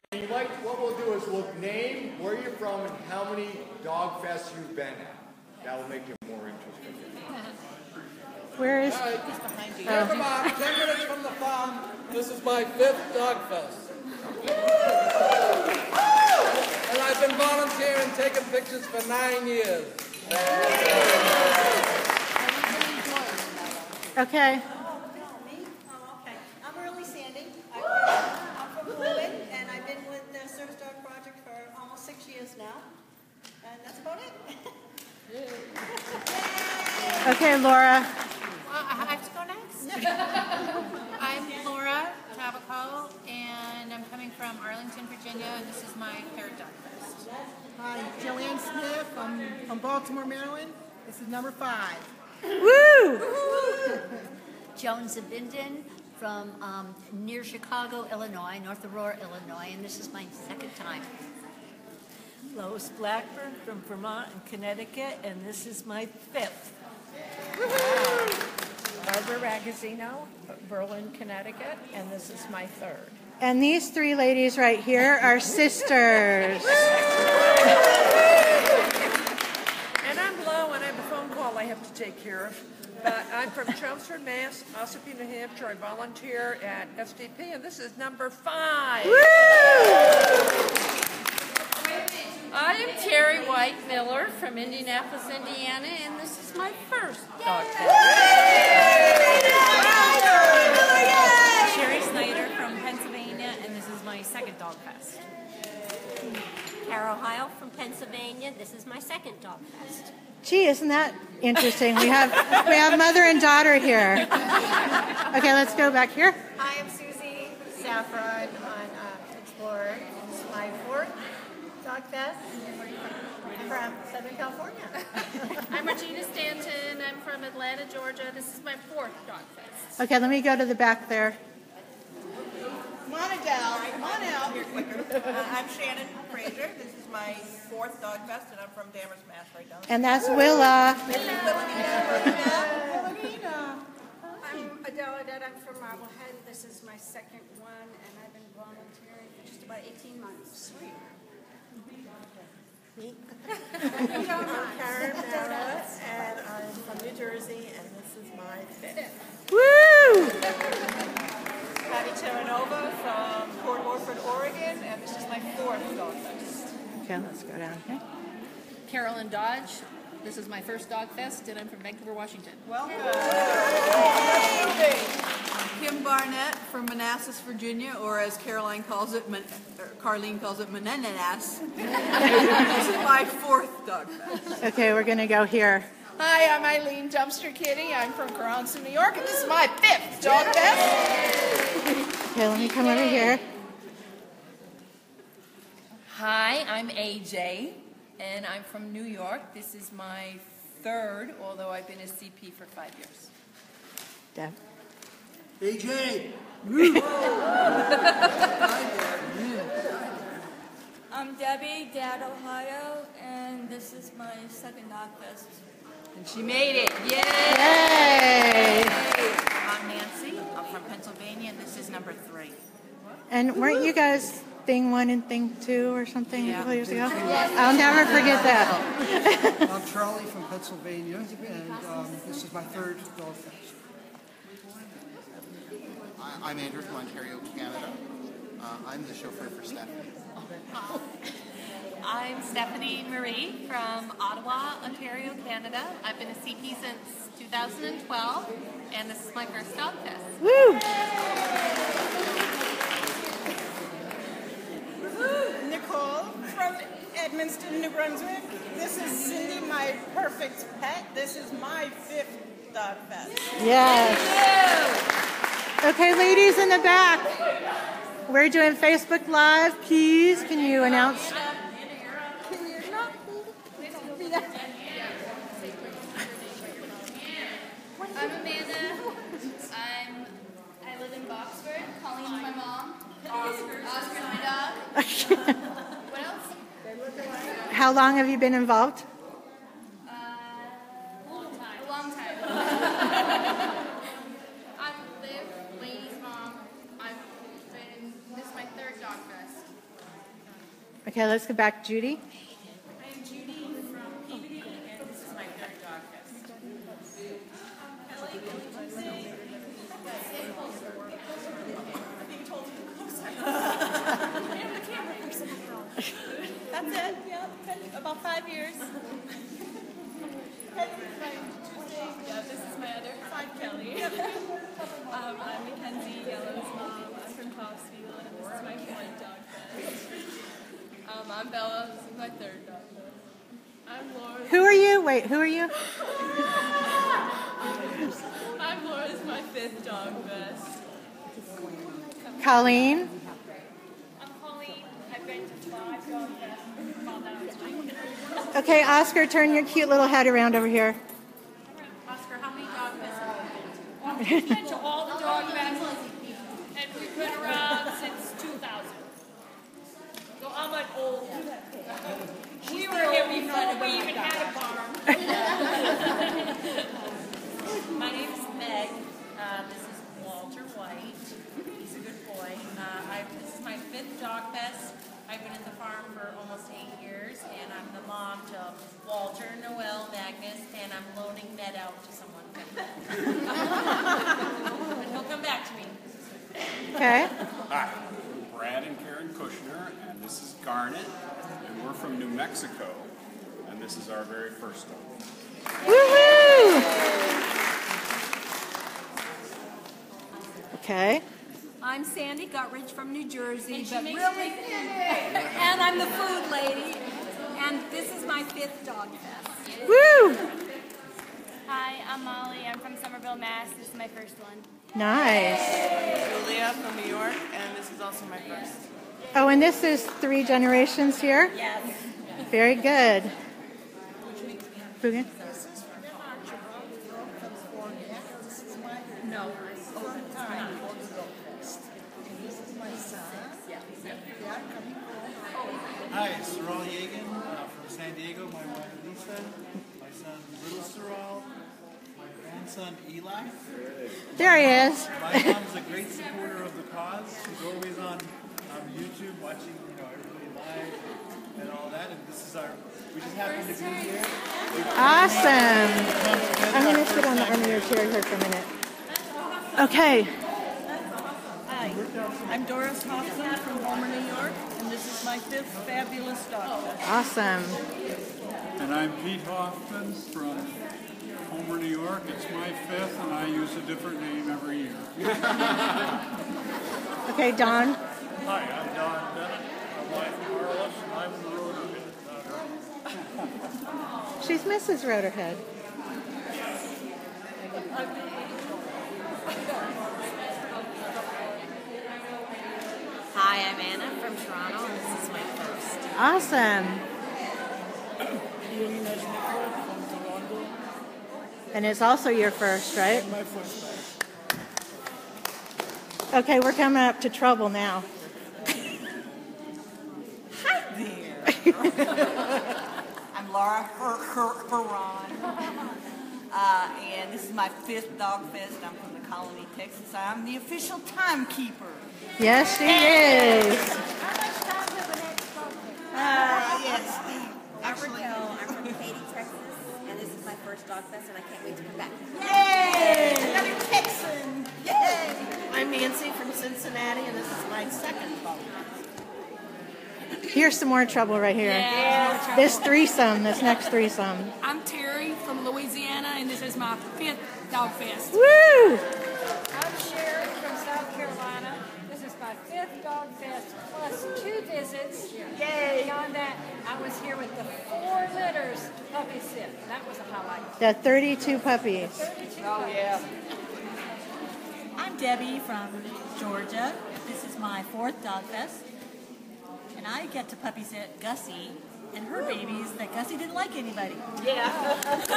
What we'll do is we'll name where you're from and how many dog fests you've been at. That will make it more interesting. Where is? Behind you. Come on, 10 minutes from the farm. This is my 5th dog fest. And I've been volunteering, taking pictures for 9 years. Okay. Me? Oh, okay. I'm Early Sandy. I'm from Fluid, and I've been with the Service Dog Project for almost 6 years now. And that's about it. Okay, Laura. I have to go next? I'm Laura Tabaco, and I'm coming from Arlington, Virginia, and this is my 3rd Dog Fest. Hi, Joanne Smith. I'm from Baltimore, Maryland. This is number 5. Woo! Joan Zabinden from near Chicago, Illinois, North Aurora, Illinois, and this is my 2nd time. Lois Blackburn from Vermont and Connecticut, and this is my 5th. Barbara Ragazzino, Berlin, Connecticut, and this is my 3rd. And these 3 ladies right here are sisters. And I'm low, and I have a phone call I have to take care of. But I'm from Chelmsford, Mass., Ossipee, New Hampshire. I volunteer at SDP, and this is number 5. Woo! I am Terry White Miller from Indianapolis, Indiana, and this is my 1st dog fest. Sherry Snyder from Pennsylvania, and this is my 2nd Dog Fest. Carol Heil from Pennsylvania. This is my 2nd Dog Fest. Gee, isn't that interesting? We have mother and daughter here. Okay, let's go back here. Hi, I'm Susie Saffron on Explorer. This is my 4th Dog Fest. I'm from Southern California. I'm Regina Stanton. I'm from Atlanta, Georgia. This is my 4th dog fest. Okay, let me go to the back there. Come on, Adele. Come on out. I'm Shannon Fraser. This is my 4th dog fest, and I'm from Danvers, Mass. right now. And that's Willa. I'm Adele Odette. I'm from Marblehead. This is my 2nd one, and I've been volunteering for just about 18 months. Sweet. I'm Karen Barra, and I'm from New Jersey, and this is my 5th. Woo! Patty Terranova from Port Orford, Oregon, and this is my 4th dog fest. Okay, let's go down here. Carolyn Dodge. This is my 1st Dog Fest, and I'm from Vancouver, Washington. Welcome. Kim Barnett from Manassas, Virginia, or as Carleen calls it, Mananas. This is my 4th dog fest. Okay, we're going to go here. Hi, I'm Eileen Dumpster Kitty. I'm from Carranza, New York, and this is my 5th dog fest. Okay, let me come over here. Hi, I'm AJ, and I'm from New York. This is my 3rd, although I've been a CP for 5 years. Deb. AJ! I'm Debbie, Dad, Ohio, and this is my 2nd Dog Fest. And she made it. Yay! Yay! I'm Nancy. I'm from Pennsylvania, and this is number 3. And weren't you guys thing 1 and thing 2 or something a couple years ago? I'll never forget that. I'm Charlie from Pennsylvania, and this is my 3rd dog fest. I'm Andrew from Ontario, Canada. I'm the chauffeur for Stephanie. I'm Stephanie Marie from Ottawa, Ontario, Canada. I've been a CP since 2012, and this is my 1st dog fest. Woo! Nicole from Edmundston, New Brunswick. This is Cindy, my perfect pet. This is my 5th dog fest. Yes. Okay, ladies in the back. We're doing Facebook Live. Please, can you announce? I'm Amanda. I live in Boxford. Colleen's my mom. Oscar's my dog. What else? How long have you been involved? A long time. I'm Liv, Lainey's mom. This is my 3rd dog fest. Okay, let's go back. Judy. I'm Judy from Peabody, and this is my third dog fest. That's it, yeah, about 5 years. Yeah, this is my other side, Kelly. I'm Mackenzie, Yellow's mom. I'm from Topsfield, and this is my fourth dog fest. I'm Bella. This is my third dog fest. I'm Laura. Who are you? Wait, who are you? I'm Laura. This is my fifth dog fest. Colleen. I'm Colleen. I've been to 5 dog fests. Found out it's mine. Okay, Oscar, turn your cute little head around over here. Oscar, how many dog fests have you been to? We've been to all the dog fests, and we've been around since 2000. So I'm an old. We were here before we even had a barn. My name is Meg. This is Walter White. He's a good boy. This is my fifth dog fest. I've been at the farm for almost 8 years, and I'm the mom to Walter, Noel, Magnus, and I'm loaning Ned out to someone. And he'll come back to me. Okay. Hi, we're Brad and Karen Kushner, and this is Garnet, and we're from New Mexico, and this is our very first dog. Woohoo! Okay. I'm Sandy Guttridge from New Jersey, And she but makes really, good food. and I'm the food lady, and this is my fifth dog fest. Woo! Hi, I'm Molly. I'm from Somerville, Mass. This is my first one. Nice. Julia from New York, and this is also my first. Oh, and this is 3 generations here? Yes. Very good. Boogan? No, open time. Hi, Saral Yegan from San Diego. My wife Lisa, my son Little Saral, my grandson Eli. There he is. My mom's a great supporter of the cause. She's always on YouTube watching, everybody live and all that. And this is we just happen to be here. Awesome. I'm going to sit on the arm of your chair here for a minute. Okay. Hi, I'm Doris Hoffman from Homer, New York, and this is my fifth fabulous dog fest. Awesome. And I'm Pete Hoffman from Homer, New York. It's my fifth, and I use a different name every year. Okay, Don. Hi, I'm Don Bennett. My wife Carlos, and I'm the Rotorhead. She's Mrs. Rotorhead. Hi, I'm Anna from Toronto, and this is my first. Awesome. And it's also your first, right? My first. Okay, we're coming up to trouble now. Hi there. I'm Laura Huron. And this is my fifth dog fest. I'm from the Colony, Texas. I'm the official timekeeper. Yes, she is. Yes. I'm Raquel. I'm from Katy, Texas, and this is my first dog fest, and I can't wait to come back. Yay! Another Texan. Yay! I'm Nancy from Cincinnati, and this is my second dog fest. Here's some more trouble right here. Yeah. This threesome, this next threesome. I'm Terry from Louisiana, and this is my fifth dog fest. Woo! I'm Sherry from South Carolina. This is my fifth dog fest plus 2 visits. Yay! Beyond that, I was here with the 4 litters puppy sit. That was a highlight. The 32 puppies. 32 Oh, yeah. I'm Debbie from Georgia. This is my fourth dog fest. And I get to puppy sit Gussie and her babies that Gussie didn't like anybody. Yeah.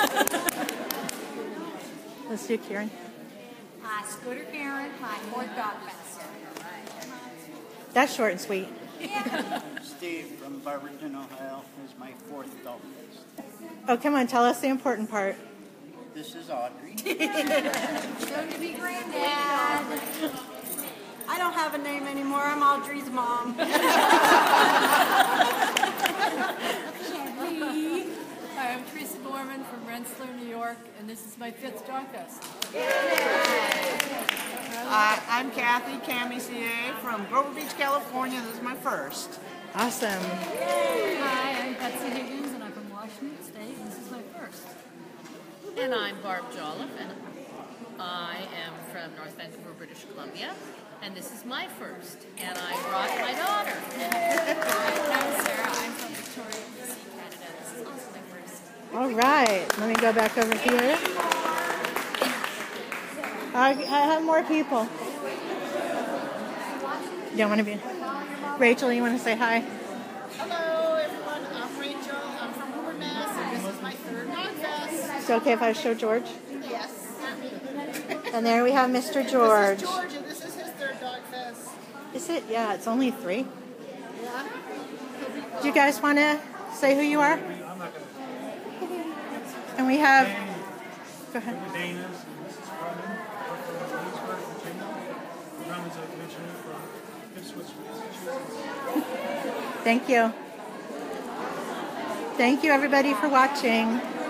Let's do Karen. Hi, Scooter Karen, my fourth dog fest. That's short and sweet. Steve from Barberton, Ohio, is my fourth dog fest. Oh, come on, tell us the important part. This is Audrey. Soon to be granddad. I don't have a name anymore. I'm Audrey's mom. Dogfest. I'm Kathy Camissier from Grover Beach, California. This is my first. Awesome. Hi, I'm Betsy Higgins, and I'm from Washington State. This is my first. And I'm Barb Jolliffe, and I am from North Vancouver, British Columbia. And this is my first. And I brought my daughter. I'm Sarah. I'm from Victoria, BC, Canada. This is also my first. All right. Let me go back over here. I have more people. You don't want to be... Rachel, you want to say hi? Hello, everyone. I'm Rachel. I'm from Hoover, Mass. And this is my third Dogfest. Is it okay if I show George? Yes. And there we have Mr. George. This is George, and this is his third Dogfest. Is it? Yeah, it's only 3. Yeah. Do you guys want to say who you are? And we have... Go ahead. Thank you. Thank you, everybody, for watching.